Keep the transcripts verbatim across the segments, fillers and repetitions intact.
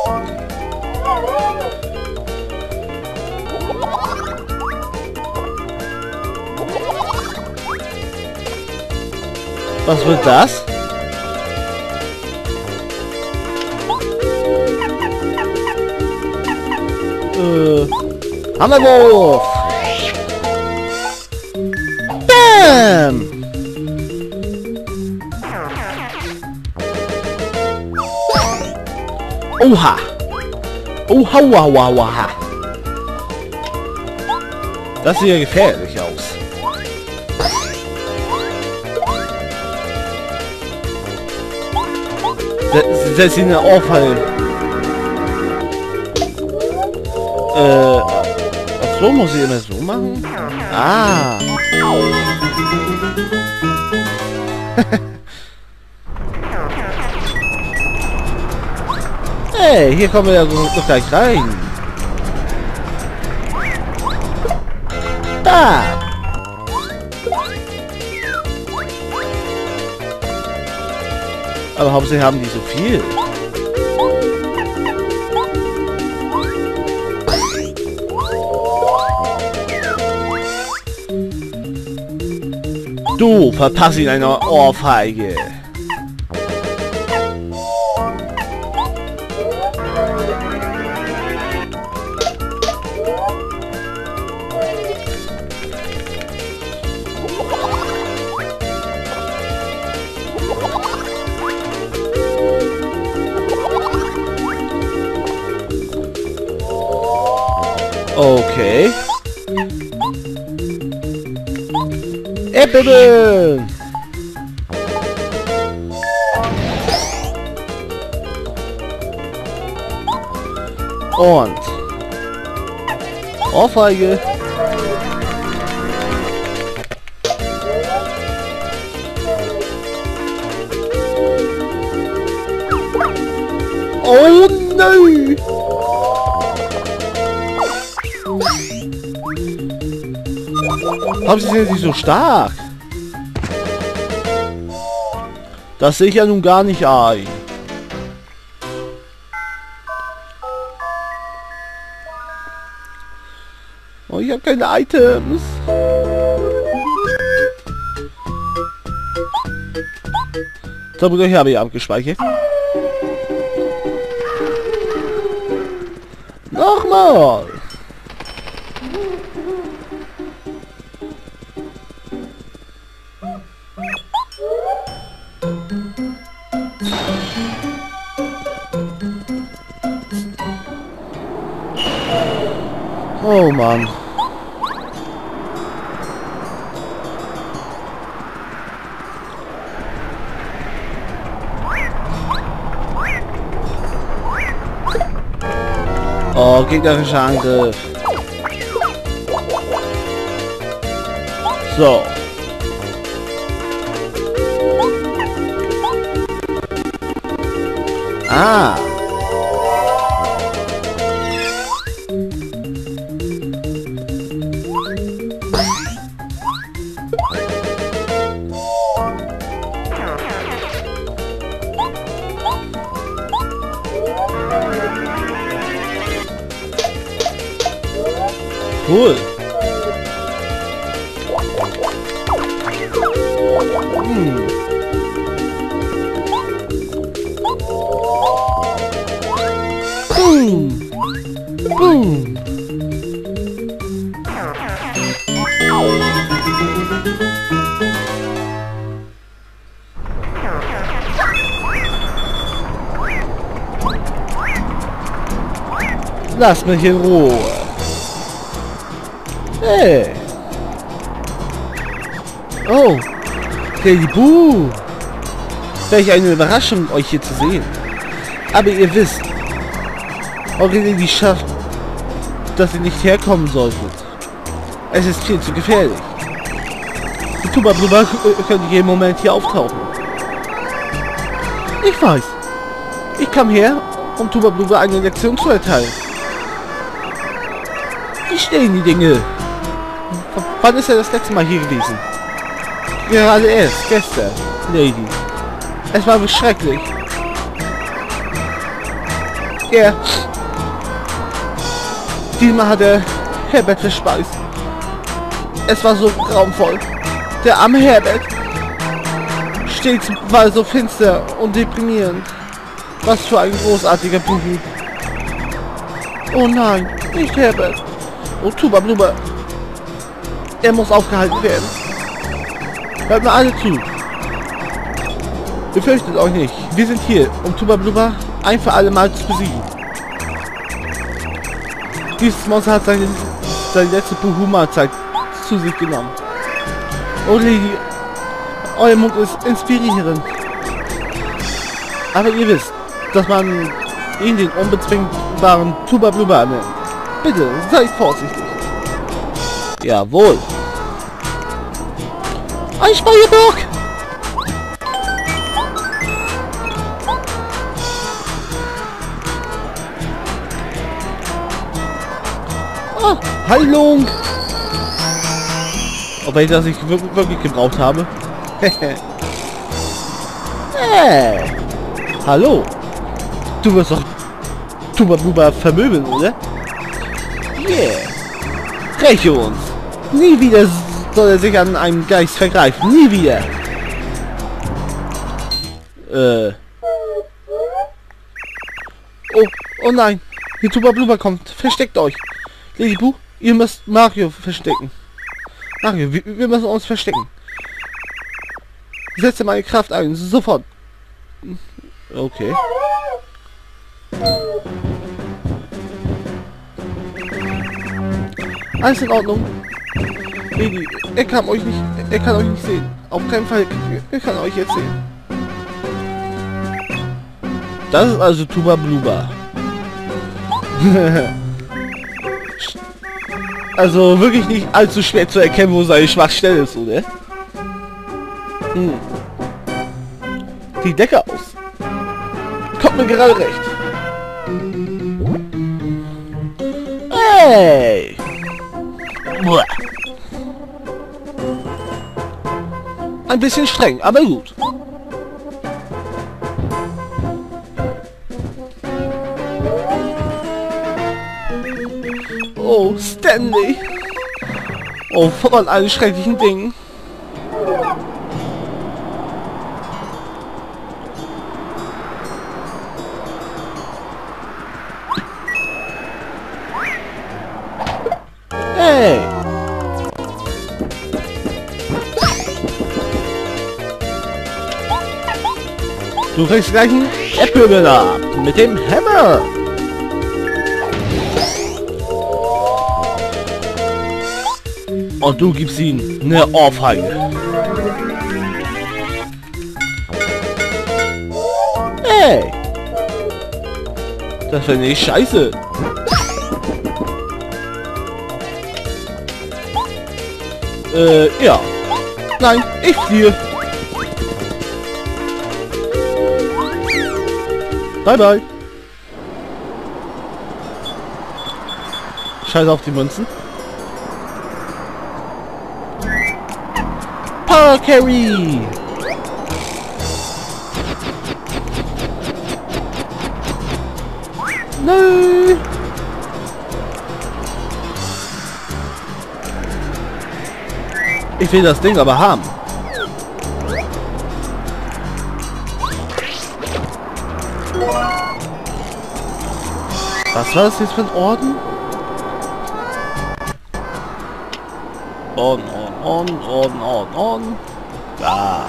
Was wird das? Äh, Hammerwurf! Bam! Oha! Oha, wow, wow, wow. Das sieht ja gefährlich aus. Setz ihn aufhalten. Äh, ach so, muss ich immer so machen? Ah. Hey, hier kommen wir ja so doch gleich rein. Da. Aber hauptsächlich haben die so viel. Du verpasst ihn eine Ohrfeige. Okay. Äppeln! Und Ohrfeige. Oh nein! Haben sie sind nicht so stark? Das sehe ich ja nun gar nicht ein. Oh, ich habe keine Items. So, Bruder, hier habe ich abgespeichert. Nochmal. Oh Mann. Oh, gegnerischer Angriff. So. Ah. Cool. Hm. Boom. Boom. Lass mich in Ruhe. Hey. Oh. Lady Boo. Welch eine Überraschung, euch hier zu sehen. Aber ihr wisst, eure Lady schafft, dass ihr nicht herkommen solltet. Es ist viel zu gefährlich. Die Tuba-Blubber können jeden Moment hier auftauchen. Ich weiß. Ich kam her, um Tuba-Blubber eine Lektion zu erteilen. Wie stehen die Dinge? W wann ist er das letzte Mal hier gewesen? Gerade erst, gestern, Lady. Es war schrecklich. Ja. Diesmal hat er Herbert verspeist. Es war so grauenvoll. Der arme Herbert. Stets war er so finster und deprimierend. Was für ein großartiger Bubu. Oh nein, nicht Herbert. Oh, Tuba Bluba. Er muss aufgehalten werden. Hört mir alle zu. Befürchtet euch nicht. Wir sind hier, um Tuba Bluba ein für alle Mal zu besiegen. Dieses Monster hat seine, seine letzte Buhu-Mahlzeit zu sich genommen. Oh Lady, euer Mund ist inspirierend. Aber ihr wisst, dass man ihn den unbezwingbaren Tuba Bluba nennt. Bitte, seid vorsichtig. Jawohl. Ein Speierbock! Ah, Heilung! Wobei ich das nicht wirklich, wirklich gebraucht habe. Hey! Hallo! Du wirst doch Tuba Bluba vermöbeln, oder? Yeah! Räche uns! Nie wieder soll er sich an einem Geist vergreifen. Nie wieder! Äh... Oh, oh nein! Die Tuba Bluba kommt! Versteckt euch! Lady Boo, ihr müsst Mario verstecken. Mario, wir, wir müssen uns verstecken. Setze meine Kraft ein, sofort. Okay. Alles in Ordnung. Lady, er kann euch nicht, er kann euch nicht sehen. Auf keinen Fall, er kann euch jetzt sehen. Das ist also Tuba Bluba. Also wirklich nicht allzu schwer zu erkennen, wo seine Schwachstelle ist, oder? Hm. Die Decke aus. Kommt mir gerade recht. Hey! Buah. Ein bisschen streng, aber gut. Oh, Stanley. Oh, von allen schrecklichen Dingen. Hey. Du kriegst gleich einen Erdbürger ab mit dem Hammer. Und du gibst ihm eine Ohrfeige. Hey! Das finde ich scheiße. Äh, ja. Nein, ich fliehe. Bye bye. Scheiß auf die Münzen. Power Carry! Nö! Ich will das Ding aber haben. Was war das jetzt für ein Orden? Orden, Orden, Orden, Orden, Orden. Da.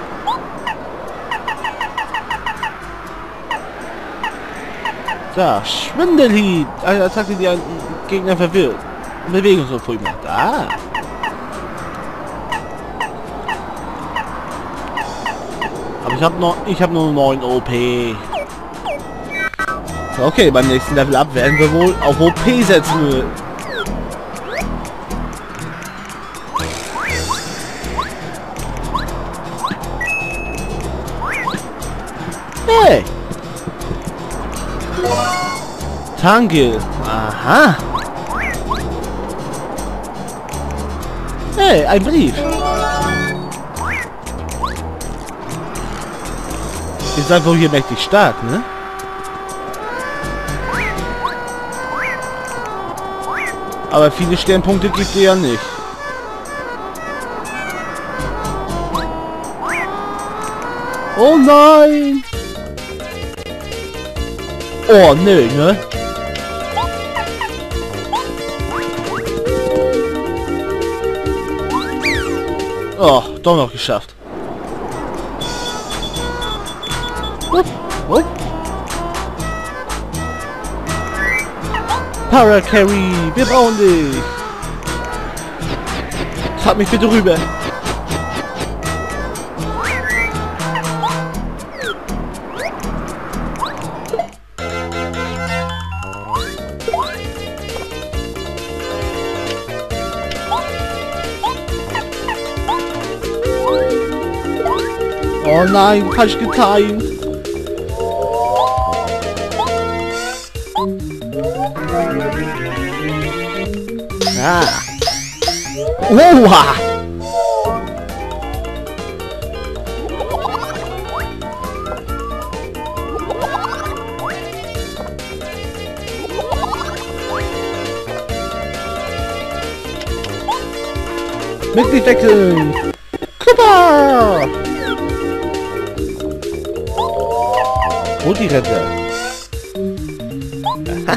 Da, Schwindelied. Eine Attacke, die einen Gegner verwirrt. Bewegungsunfug macht. Da. Aber ich habe noch, ich habe nur neun O P. Okay, beim nächsten Level Up werden wir wohl auf O P setzen. Hey! Tangil. Aha. Hey, ein Brief. Ihr seid wohl hier mächtig stark, ne? Aber viele Sternpunkte gibt ihr ja nicht. Oh nein! Oh nö, ne? Oh, doch noch geschafft. Wupp, wupp. Para Carry, wir brauchen dich. Trag mich bitte rüber. Oh nein, falsch getimt. Ah. Oha! Mitglied wechseln! Cooper! Wo die Rente? Aha.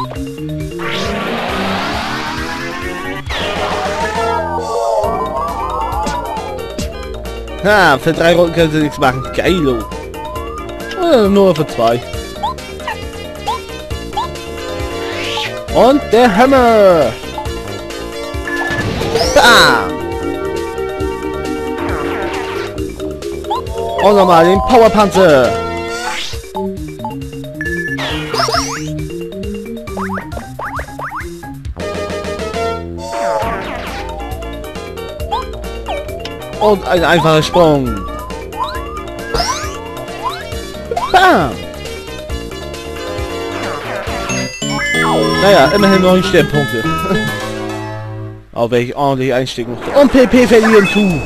Ha, für drei Runden können sie nichts machen. Geilo. Äh, nur für zwei. Und der Hammer. Bam. Und nochmal den Powerpanzer. Und ein einfacher Sprung. Bam! Naja, immerhin neun Sternpunkte. Auch wenn ich ordentlich einstecken musste. Und P P verlieren tu.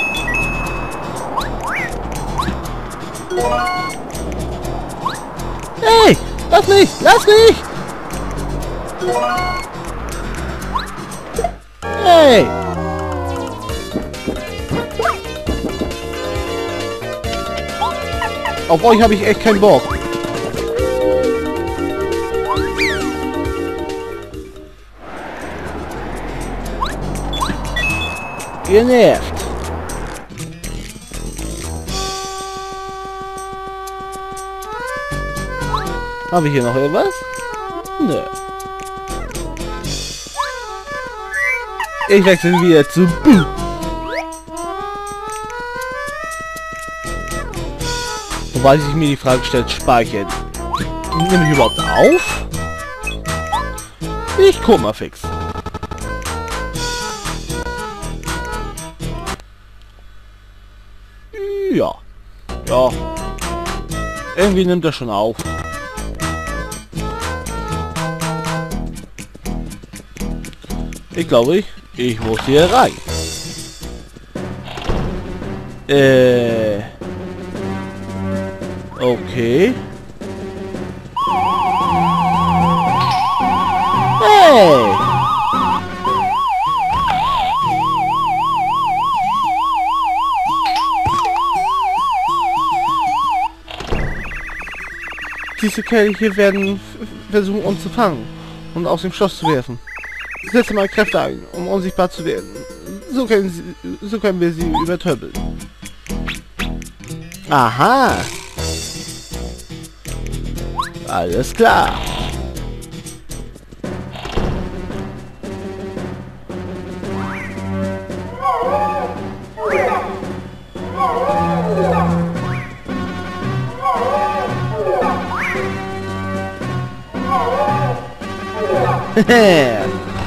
Hey! Lass mich! Lass mich! Hey! Auf euch habe ich echt keinen Bock. Ihr nervt. Habe ich hier noch irgendwas? Nö. Ich wechsle wieder zu Boo. Wobei sich mir die Frage stellt, speichern. Nehme ich überhaupt auf? Ich guck mal fix. Ja. Ja. Irgendwie nimmt er schon auf. Ich glaube, ich, ich muss hier rein. Äh... Okay. Hey! Diese Kerle hier werden versuchen, uns zu fangen und aus dem Schloss zu werfen. Setze mal Kräfte ein, um unsichtbar zu werden. So können, sie, so können wir sie übertöpeln. Aha! Alles klar. Hehe.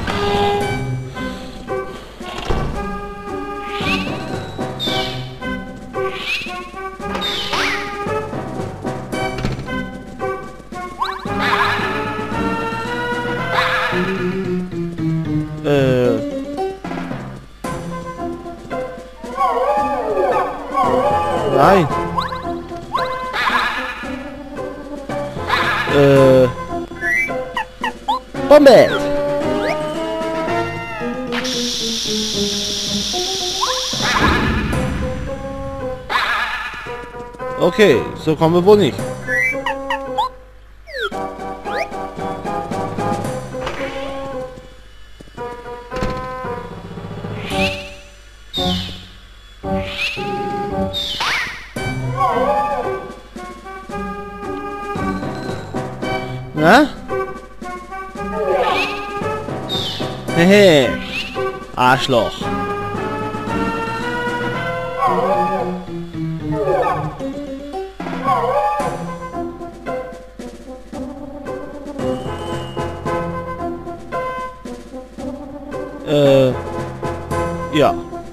Äh. Nein. Äh. Bombe. Okay, so kommen wir wohl nicht. Na? Hehe. Arschloch. Äh. Ja.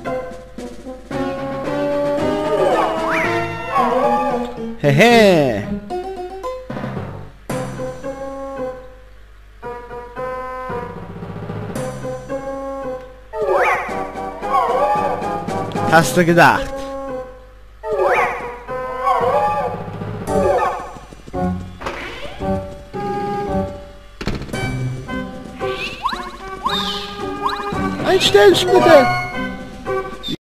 Hehe. Hast du gedacht? Ein Stellsch bitte!